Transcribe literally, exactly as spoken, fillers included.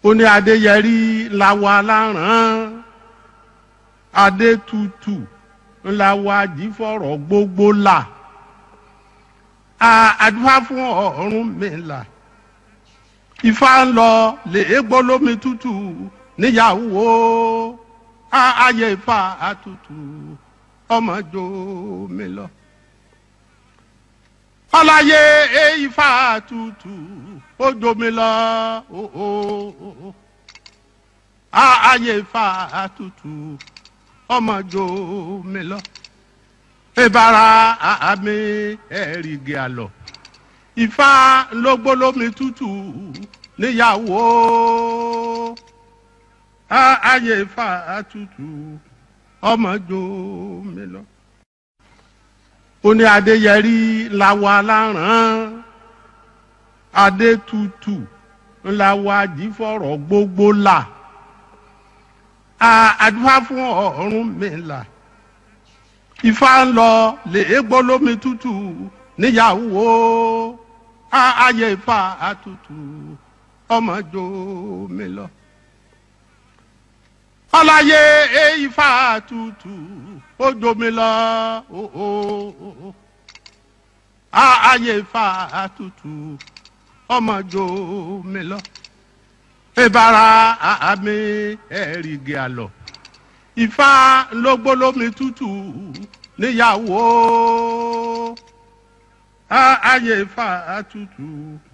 ó ní adéyẹrí làwọn aláràn adétutù làwọn ajífọ̀rọ̀ gbogbo là àdúrà fún Ọ̀rúnmìlà Ifá ń lọ lè gbólómi tútù níyàwó ayé Ifá àtútù ọmọ jó mi lọ ọláyé Ifá àtútù ó jó mi lọ ayé Ifá àtútù ọmọ jó mi lọ ìbára àmì ẹ̀rìgì àlọ́ Ifá ló gbólómi tútù níyàwó ayé Ifá àtútù ọmọ jó mi lọ ó ní adéyẹrí làwọn aláràn adétutù làwọn ajífọ̀rọ̀ gbogbo là àdúrà fún Ọ̀rúnmìlà Ifá ń lọ lè gbólómi tútù níyàwó ayé Ifá àtútù ọmọ jó mi lọ ọláyé Ifá àtútù ó jó mi lọ ayé Ifá àtútù ọmọ jó mi lọ ìbára àmì ẹ̀rìgì àlọ́ Ifá ló gbólómi tútù níyàwó ayé Ifá àtútù